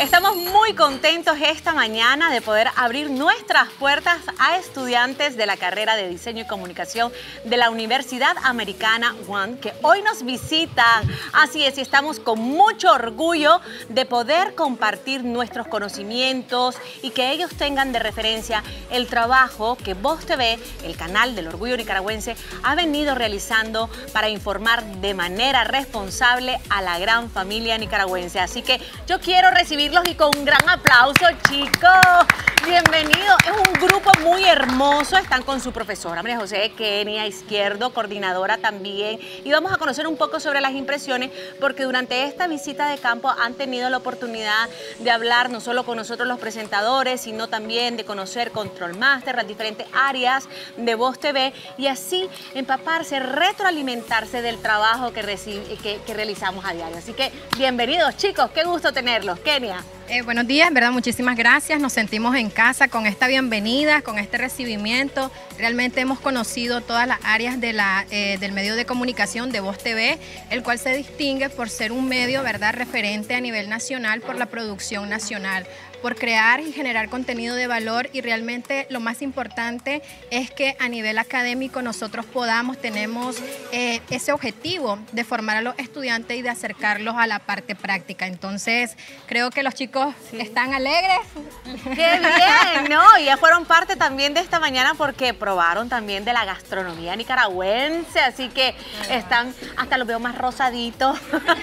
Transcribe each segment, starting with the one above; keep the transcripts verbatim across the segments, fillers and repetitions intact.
Estamos muy contentos esta mañana de poder abrir nuestras puertas a estudiantes de la carrera de Diseño y Comunicación de la Universidad Americana One, que hoy nos visitan. Así es, y estamos con mucho orgullo de poder compartir nuestros conocimientos y que ellos tengan de referencia el trabajo que Voz T V, el canal del Orgullo Nicaragüense, ha venido realizando para informar de manera responsable a la gran familia nicaragüense. Así que yo quiero recibirlos y con un gran aplauso, chicos. Bienvenidos. Es un grupo muy hermoso. Están con su profesora María José Kenia Izquierdo, coordinadora también. Y vamos a conocer un poco sobre las impresiones, porque durante esta visita de campo han tenido la oportunidad de hablar no solo con nosotros los presentadores, sino también de conocer Control Master, las diferentes áreas de Voz T V y así empaparse, retroalimentarse del trabajo que, que, que realizamos a diario. Así que bienvenidos, chicos. Qué gusto tenerlos. Kenia. Eh, buenos días, ¿verdad? Muchísimas gracias. Nos sentimos en casa con esta bienvenida, con este recibimiento. Realmente hemos conocido todas las áreas de la, eh, del medio de comunicación de Voz T V, el cual se distingue por ser un medio, ¿verdad?, referente a nivel nacional por la producción nacional, por crear y generar contenido de valor, y realmente lo más importante es que a nivel académico nosotros podamos, tenemos eh, ese objetivo de formar a los estudiantes y de acercarlos a la parte práctica. Entonces creo que los chicos sí. están alegres. ¡Qué bien! ¿No? Y ya fueron parte también de esta mañana porque probaron también de la gastronomía nicaragüense, así que están, hasta los veo más rosaditos.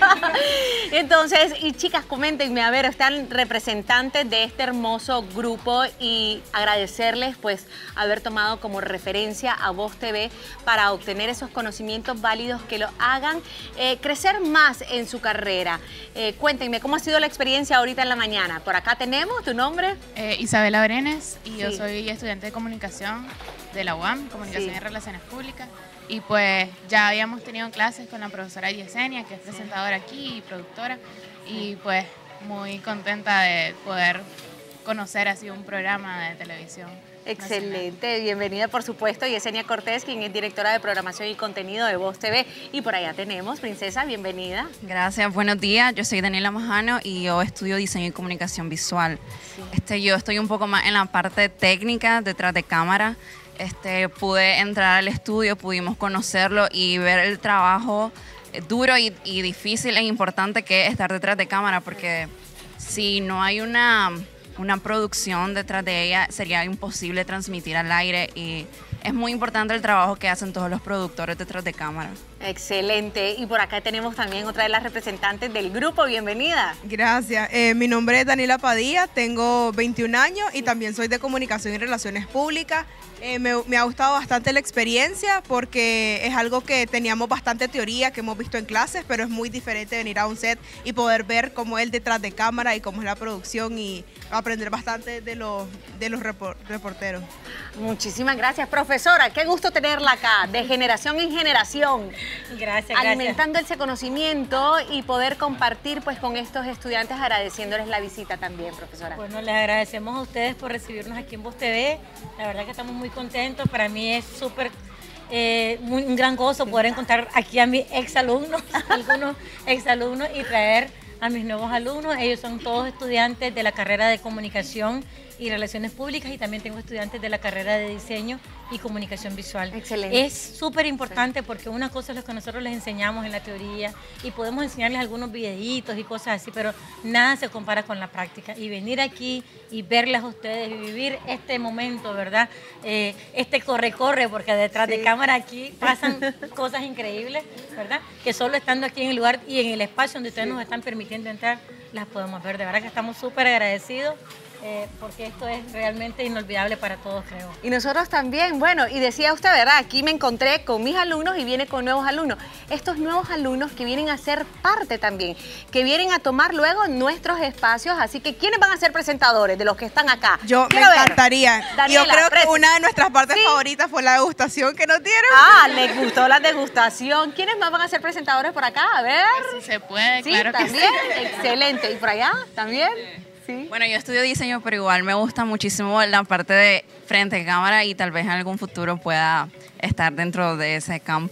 Entonces, y chicas, coméntenme, a ver, están representantes de este hermoso grupo y agradecerles pues haber tomado como referencia a Voz T V para obtener esos conocimientos válidos que lo hagan eh, crecer más en su carrera. Eh, cuéntenme, ¿cómo ha sido la experiencia ahorita en la mañana? Por acá tenemos, ¿tu nombre? Eh, Isabela Brenes, y sí. yo soy estudiante de comunicación de la U A M, Comunicación sí. y Relaciones Públicas. Y pues ya habíamos tenido clases con la profesora Yesenia, que es presentadora aquí y productora, y pues muy contenta de poder conocer así un programa de televisión. Excelente, nacional. Bienvenida por supuesto Yesenia Cortés, quien es directora de programación y contenido de Voz T V. Y por allá tenemos, Princesa, bienvenida. Gracias, buenos días, yo soy Daniela Majano y yo estudio diseño y comunicación visual. Sí. Este, yo estoy un poco más en la parte técnica, detrás de cámara. Este, pude entrar al estudio, pudimos conocerlo y ver el trabajo duro y, y difícil e importante que es estar detrás de cámara, porque si no hay una, una producción detrás de ella sería imposible transmitir al aire, y es muy importante el trabajo que hacen todos los productores detrás de cámara. Excelente. Y por acá tenemos también otra de las representantes del grupo. Bienvenida. Gracias. Eh, mi nombre es Daniela Padilla, tengo veintiún años y también soy de Comunicación y Relaciones Públicas. Eh, me, me ha gustado bastante la experiencia porque es algo que teníamos bastante teoría, que hemos visto en clases, pero es muy diferente venir a un set y poder ver cómo es el detrás de cámara y cómo es la producción, y aprender bastante de los, de los repor, reporteros. Muchísimas gracias, profesora. Qué gusto tenerla acá, de generación en generación. Gracias, alimentando gracias. ese conocimiento y poder compartir pues con estos estudiantes, agradeciéndoles la visita también, profesora. Bueno, les agradecemos a ustedes por recibirnos aquí en Voz T V. La verdad que estamos muy contentos. Para mí es súper eh, un gran gozo poder encontrar aquí a mis exalumnos, algunos exalumnos, y traer a mis nuevos alumnos. Ellos son todos estudiantes de la carrera de Comunicación y Relaciones Públicas, y también tengo estudiantes de la carrera de Diseño y Comunicación Visual. Excelente. Es súper importante porque una cosa es lo que nosotros les enseñamos en la teoría y podemos enseñarles algunos videitos y cosas así, pero nada se compara con la práctica. Y venir aquí y verles a ustedes y vivir este momento, ¿verdad? Eh, este corre-corre, porque detrás sí. de cámara aquí pasan cosas increíbles, ¿verdad? Que solo estando aquí en el lugar y en el espacio donde ustedes sí. nos están permitiendo entrar, las podemos ver. De verdad que estamos súper agradecidos. Eh, porque esto es realmente inolvidable para todos, creo. Y nosotros también, bueno, y decía usted, ¿verdad? Aquí me encontré con mis alumnos y viene con nuevos alumnos. Estos nuevos alumnos que vienen a ser parte también, que vienen a tomar luego nuestros espacios. Así que, ¿quiénes van a ser presentadores de los que están acá? Yo Quiero me encantaría. Daniela, Yo creo que presa. una de nuestras partes ¿Sí? favoritas fue la degustación que nos dieron. Ah, les gustó la degustación. ¿Quiénes más van a ser presentadores por acá? A ver. Si se puede, sí, claro también. que sí. Excelente. ¿Y por allá? ¿También? Sí. Bueno, yo estudio diseño, pero igual me gusta muchísimo la parte de frente a cámara y tal vez en algún futuro pueda estar dentro de ese campo.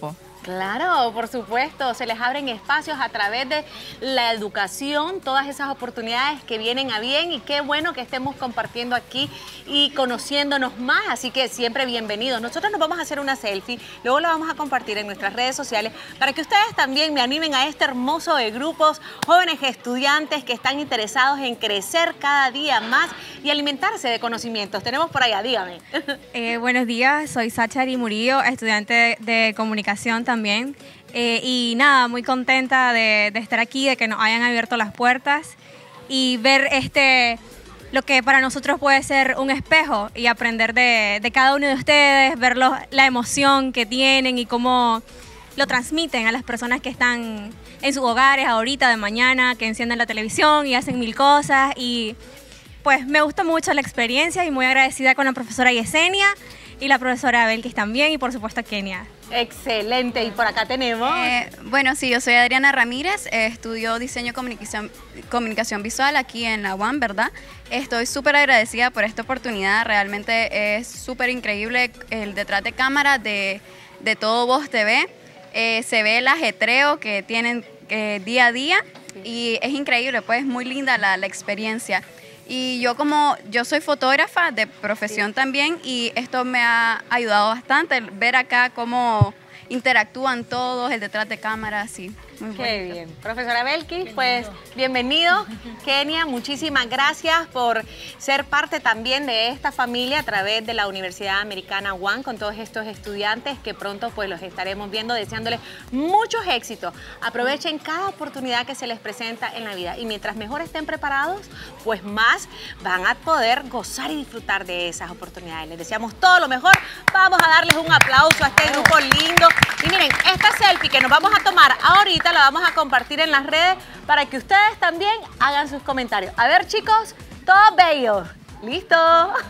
Claro, por supuesto, se les abren espacios a través de la educación, todas esas oportunidades que vienen a bien y qué bueno que estemos compartiendo aquí y conociéndonos más, así que siempre bienvenidos. Nosotros nos vamos a hacer una selfie, luego la vamos a compartir en nuestras redes sociales para que ustedes también me animen a este hermoso de grupos, jóvenes estudiantes que están interesados en crecer cada día más y alimentarse de conocimientos. Tenemos por allá, dígame. Eh, buenos días, soy Sachari Murillo, estudiante de comunicación también. Eh, y nada, muy contenta de, de estar aquí, de que nos hayan abierto las puertas y ver este, lo que para nosotros puede ser un espejo y aprender de, de cada uno de ustedes, ver los, la emoción que tienen y cómo lo transmiten a las personas que están en sus hogares ahorita, de mañana, que encienden la televisión y hacen mil cosas. Y pues me gusta mucho la experiencia y muy agradecida con la profesora Yesenia y la profesora Belkis también y por supuesto Kenia. Excelente, y por acá tenemos... Eh, bueno, sí, yo soy Adriana Ramírez, eh, estudio diseño y comunicación, comunicación visual aquí en la U A M, ¿verdad? Estoy súper agradecida por esta oportunidad, realmente es súper increíble el detrás de cámara de, de todo Voz T V, eh, se ve el ajetreo que tienen eh, día a día y es increíble, pues muy linda la, la experiencia. Y yo como, yo soy fotógrafa de profesión también y esto me ha ayudado bastante, ver acá cómo interactúan todos, el detrás de cámara, sí. Muy Qué bonito. bien. Profesora Belkis, pues bienvenido. Kenia, muchísimas gracias por ser parte también de esta familia a través de la Universidad Americana U A M con todos estos estudiantes que pronto pues los estaremos viendo, deseándoles muchos éxitos. Aprovechen cada oportunidad que se les presenta en la vida y mientras mejor estén preparados, pues más van a poder gozar y disfrutar de esas oportunidades. Les deseamos todo lo mejor. Vamos a darles un aplauso a este grupo lindo. Y miren, esta selfie que nos vamos a tomar ahorita la vamos a compartir en las redes para que ustedes también hagan sus comentarios. A ver, chicos, todos bellos. ¿Listo?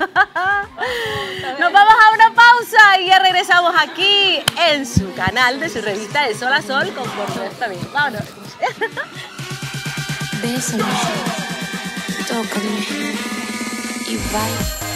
Nos vamos a una pausa y ya regresamos aquí en su canal de su revista de Sol a Sol con Por Supuesto Bien. Vámonos. Bésame, tócame y bye.